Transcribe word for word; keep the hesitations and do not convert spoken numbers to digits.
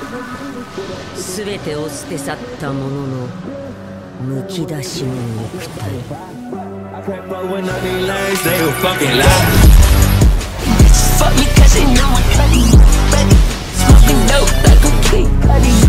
全てを捨て去ったもののむき出しの肉体。 Fuck me cause they know I'm cutty. Smoking dope like a kid cutty.